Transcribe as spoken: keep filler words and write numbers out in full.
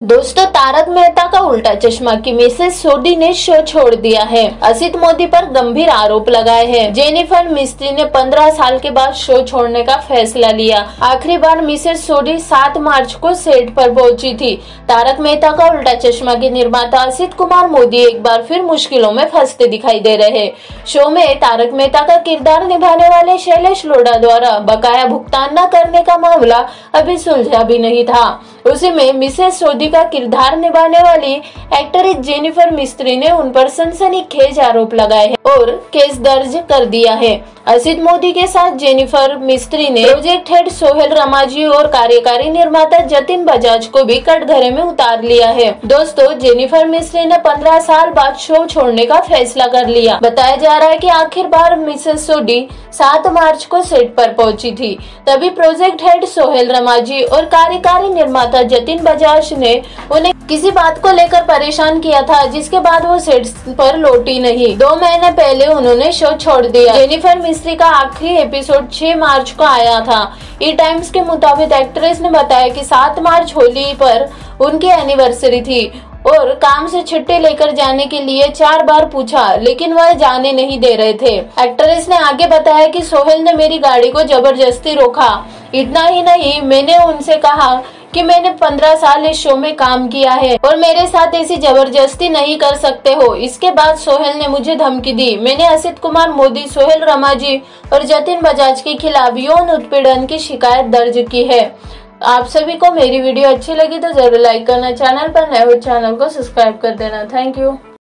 दोस्तों, तारक मेहता का उल्टा चश्मा की मिसेस सोडी ने शो छोड़ दिया है। असित मोदी पर गंभीर आरोप लगाए हैं। जेनिफर मिस्त्री ने पंद्रह साल के बाद शो छोड़ने का फैसला लिया। आखिरी बार मिसेस सोडी सात मार्च को सेट पर पहुंची थी। तारक मेहता का उल्टा चश्मा के निर्माता असित कुमार मोदी एक बार फिर मुश्किलों में फंसते दिखाई दे रहे। शो में तारक मेहता का किरदार निभाने वाले शैलेश लोढ़ा द्वारा बकाया भुगतान न करने का मामला अभी सुलझा भी नहीं था। उसी में मिसेस सोडी का किरदार निभाने वाली एक्ट्रेस जेनिफर मिस्त्री ने उन पर सनसनीखेज आरोप लगाए हैं और केस दर्ज कर दिया है। असित मोदी के साथ जेनिफर मिस्त्री ने प्रोजेक्ट हेड सोहेल रमाजी और कार्यकारी निर्माता जतिन बजाज को भी कटघरे में उतार लिया है। दोस्तों, जेनिफर मिस्त्री ने पंद्रह साल बाद शो छोड़ने का फैसला कर लिया। बताया जा रहा है कि आखिर बार मिसेस सोडी सात मार्च को सेट पर पहुंची थी। तभी प्रोजेक्ट हेड सोहेल रमाजी और कार्यकारी निर्माता जतिन बजाज ने उन्हें किसी बात को लेकर परेशान किया था, जिसके बाद वो सेट पर लौटी नहीं। दो महीने पहले उन्होंने शो छोड़ दिया। जेनिफर मिस्त्री का आखिरी एपिसोड छह मार्च को आया था। ई टाइम्स के मुताबिक एक्ट्रेस ने बताया कि सात मार्च होली पर उनकी एनिवर्सरी थी और काम से छुट्टी लेकर जाने के लिए चार बार पूछा, लेकिन वह जाने नहीं दे रहे थे। एक्ट्रेस ने आगे बताया कि सोहेल ने मेरी गाड़ी को जबरदस्ती रोका। इतना ही नहीं, मैंने उनसे कहा कि मैंने पंद्रह साल इस शो में काम किया है और मेरे साथ ऐसी जबरदस्ती नहीं कर सकते हो। इसके बाद सोहेल ने मुझे धमकी दी। मैंने असित कुमार मोदी, सोहेल रमाजी और जतिन बजाज के खिलाफ यौन उत्पीड़न की शिकायत दर्ज की है। आप सभी को मेरी वीडियो अच्छी लगी तो जरूर लाइक करना, चैनल पर नए हो चैनल को सब्सक्राइब कर देना। Thank you.